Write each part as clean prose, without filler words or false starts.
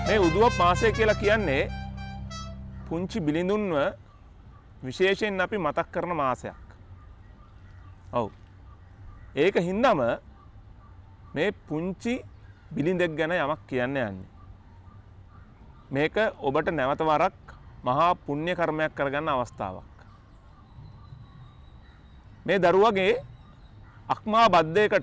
මේ උදුව මාසය කියලා කියන්නේ පුංචි බිලිඳුන්ව විශේෂයෙන් අපි මතක් කරන මාසයක්. ඔව්. ඒක හින්දාම මේ පුංචි බිලිඳෙක් ගැන යමක් කියන්න යන්නේ. මේක ඔබට නැවත වරක් මහා පුණ්‍ය කර්මයක් කරගන්න අවස්ථාවක්. මේ දරුවගේ අක්මා බද්දයකට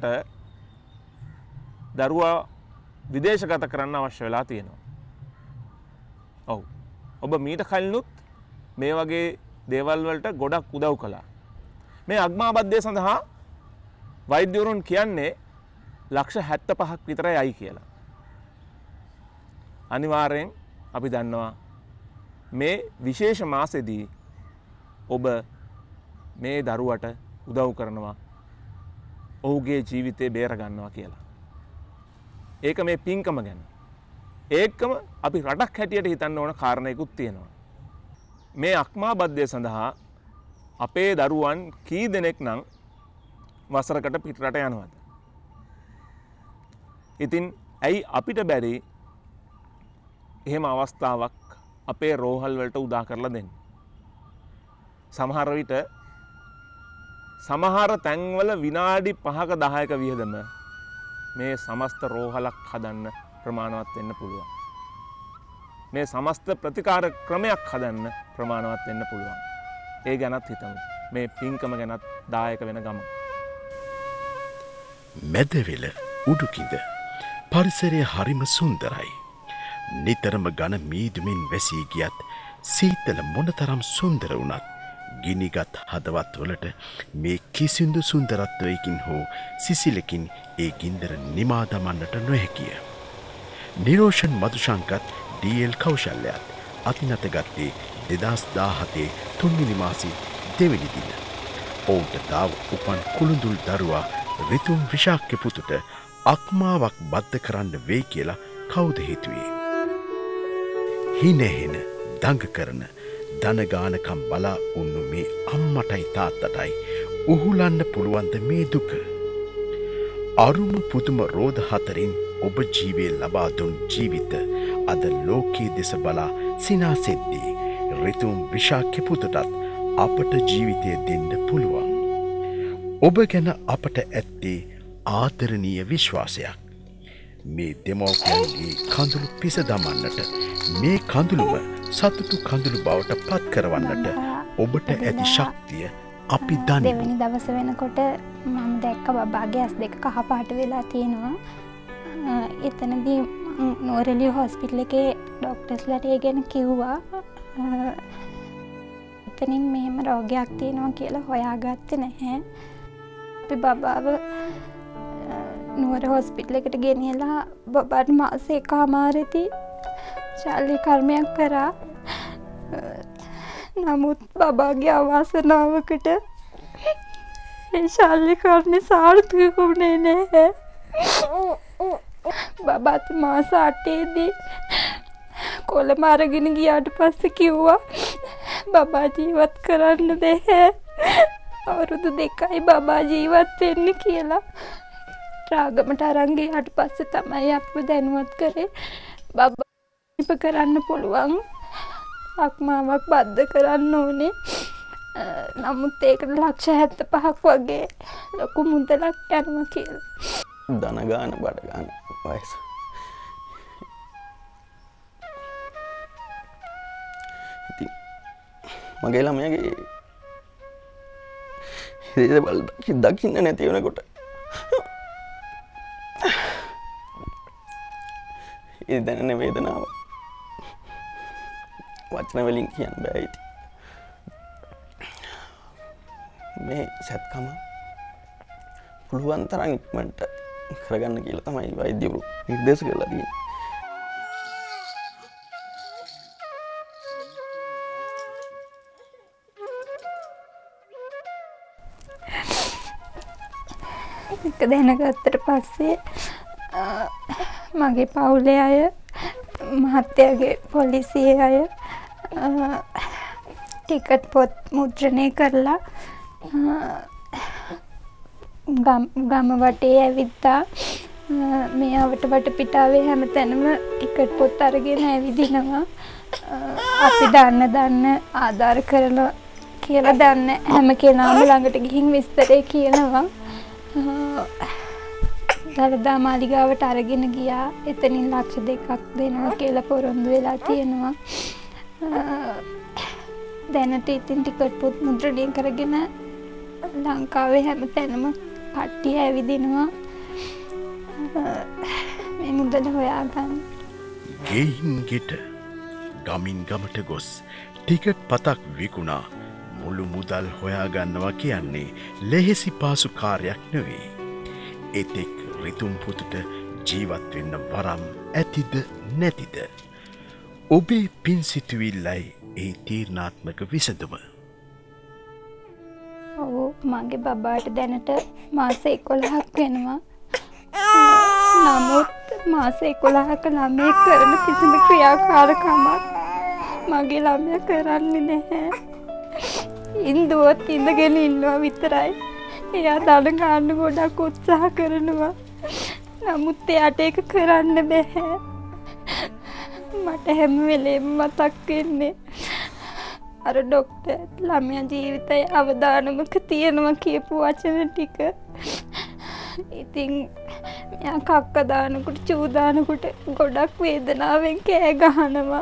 දරුවා විදේශගත කරන්න අවශ්‍ය වෙලා තියෙනවා. ඔව්. ඔබ මීට කලිනුත් මේ වගේ දේවල් වලට ගොඩක් උදව් කළා. මේ අක්මා බද්දය සඳහා වෛද්‍යවරුන් කියන්නේ ලක්ෂ 75ක් විතරයි අයි කියලා. අනිවාර්යෙන් අපි දන්නවා මේ විශේෂ මාසෙදී ඔබ මේ දරුවට උදව් කරනවා ඔහුගේ ජීවිතේ බේර ගන්නවා කියලා. ඒක මේ පින්කම ගැන. ඒකම අපි රටක් හැටියට හිතන්න ඕන කාරණයකුත් තියෙනවා. මේ අක්මා බද්දය සඳහා අපේ දරුවන් කී දෙනෙක් නම් වසරකට පිටරට යනවද? ඉතින් ඇයි අපිට බැරි එහෙම අවස්ථාවක් අපේ රෝහල් වලට උදා කරලා දෙන්න? සමහර විට සමහර තැන්වල විනාඩි 5ක 10ක වියදම මේ සමස්ත රෝහලක් හදන්න ප්‍රමාණවත් වෙන්න පුළුවන්. මේ සමස්ත ප්‍රතිකාර ක්‍රමයක් හදන්න ප්‍රමාණවත් වෙන්න පුළුවන්. ඒ ගැනත් හිතමු. මේ පින්කම ගැනත් දායක වෙන ගම. මැදවිල උඩුකින්ද පරිසරය හරිම සුන්දරයි. නිතරම ඝන මීදුමින් වැසී ගියත් සීතල මොනතරම් සුන්දර වුණත් ගිනිගත් හදවත්වලට මේ කිසිදු සුන්දරත්වයකින් හෝ සිසිලකින් ඒ ගින්දර නිමා දමන්නට නොහැකිය. නිරෝෂන් මදුශංකත් ඩීඑල් කෞශල්‍යත් අතිනත ගත්තේ 2017 තුන්වෙනි මාසයේ දෙවැනි දින. ඔවුන්ට තාව උපන් කුළුඳුල් දරුවා රිතුම් විශාක්‍ය පුතුට අක්මාවක් බද්ධ කරන්න වෙයි කියලා කවුද හිතුවේ? හිනෙහෙන දඟ කරන දනගානකම් බලා උන්නු මේ අම්මටයි තාත්තටයි උහුලන්න පුළුවන්ද මේ දුක? අරුම පුදුම රෝධ හතරින් ඔබ ජීවේ ලබා දුන් ජීවිත අද ලෝකයේ දෙස බලා සිනාසෙද්දී රිතුම් විශාක්‍ය පුතටත් අපට ජීවිතය දෙන්න පුළුවන්. ඔබ ගැන අපට ඇත්තේ ආදරණීය විශ්වාසයක්. මේ දෙමව්පියන්ගේ කඳුළු පිස දමන්නට මේ කඳුළුම සතුටු කඳුළු බවට පත් කරවන්නට ඔබට ඇති ශක්තිය අපි දනිමු. දෙවැනි දවස වෙනකොට මම දැක්ක බබාගේ ඇස් දෙක කහපාට වෙලා තියෙනවා. එතනදී නෝරෙලිය හොස්පිටල් එකේ ડોක්ටර්ස්ලාට ඒ ගැන කිව්වා. එතනින් මෙහෙම රෝගයක් තියෙනවා කියලා හොයාගත්තේ නැහැ. අපි බබාව නුවර හොස්පිටල් එකට ගෙනියලා බබාට මාස එකමාරදී ශල්‍ය කර්මයක් කරා. නමුත් බබාගේ අවාසනාවකට ඒ ශල්‍ය කර්මය සාර්ථක වුණේ නැහැ. බබාත් මාස 8ේදී කොළඹ අරගෙන ගියාට පස්සේ කිව්වා බබා ජීවත් කරන්න බැහැ. අවුරුදු 2යි බබා ජීවත් වෙන්න කියලා. රාගමට අරන් ගියාට පස්සේ තමයි අපව දැනුවත් කරේ බබා ඉප කරන්න පුළුවන්. අක්මාවක් බද්ධ කරන්න ඕනේ. නමුත් ඒකට ලක්ෂ 75ක් වගේ ලොකු මුදලක් යනවා කියලා. දන ගාන බඩ ගාන වයස. ඉතින් මගේ ළමයාගේ හිතේ බල දකින්න නැති වෙනකොට ඒ දැනෙන වේදනාව වචන වලින් කියන්න බෑ. ඉතින් මේ සත්කම පුළුවන් තරම් ඉක්මනට කරගන්න කියලා තමයි වෛද්‍යවරු නිර්දේශ කරලා තියෙන්නේ. එක දැනගත්තට පස්සේ මගේ පවුලේ අය, මහත්තයාගේ පොලිසියේ අය ටිකට් පොත් මුද්‍රණය කරලා ගම වටේ ඇවිත්තා. මේ අවට වටපිටාවේ හැම තැනම ටිකට් පොත් අරගෙන ඇවිදිනවා. අපි දන්න ආධාර කරලා කියලා දන්න හැම කෙනාම ළඟට ගිහින් විස්තරේ කියනවා. දළදා මාලිගාවට අරගෙන ගියා. එතනින් ලක්ෂ 2ක් දෙනවා කියලා පොරොන්දු වෙලා තියෙනවා. දැනට ඉතින් ටිකට් පොත් මුද්‍රණය කරගෙන ලංකාවේ හැම තැනම කට්ටිය ඇවිදිනවා. මේ මුදල හොයාගන්න. ගෙයින් ගෙට ගමින් ගමට ගොස් ටිකට් පතක් විකුණා මුළු මුදල් හොයාගන්නවා කියන්නේ ලෙහෙසි පාසු කාර්යයක් නෙවෙයි. එතෙක් රිතුම් පුතුට ජීවත් වෙන්න වරම් ඇතිද නැතිද? ඔබේ පින් සිතුවිල්ලයි ඒ තීරණාත්මක විසඳුම. ඔව් මගේ බබාට දැනට මාස 11ක් වෙනවා. නමුත් මාස 11ක ළමයෙක් කරන කිසිම ක්‍රියාකාරකමක් මගේ ළමයා කරන්නේ නැහැ. ඉන්දුවත් ඉඳගෙන ඉන්නවා විතරයි. එයා දඩ ගන්න ගොඩක් උත්සාහ කරනවා. නමුත් එයාට ඒක කරන්න බැහැ. මට හැම වෙලේම මතක් වෙන්නේ අර ડોක්ටර් ළමයා ජීවිතය අවදානමක තියනවා කියපු වචන ටික. ඉතින් මෙයා කක්ක දානකොට චූ දානකොට ගොඩක් වේදනාවෙන් කෑ ගහනවා.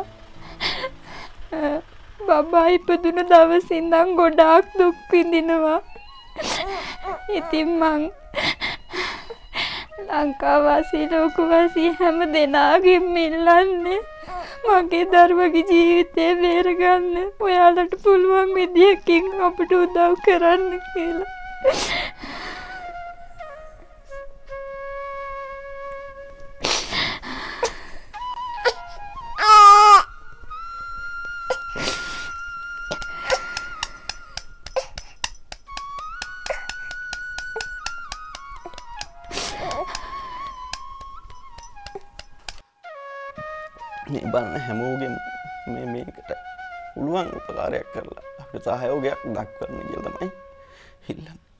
බබා ඉපදුන දවසේ ඉඳන් ගොඩාක් දුක් විඳිනවා. ඉතින් මං ලංකාවාසී ලෝකවාසී හැම දෙනාගෙම ඉල්ලන්නේ මගේ දරුවගේ ජීවිතේ බේරගන්න ඔයාලට පුළුවන් විදියකින් අපිට උදව් කරන්න කියලා. මේ බලන්න හැමෝගෙම මේකට පුළුවන් උපකාරයක් කරලා අපිට සහයෝගයක් දක්වන්න කියලා තමයි ඉල්ලන්නේ.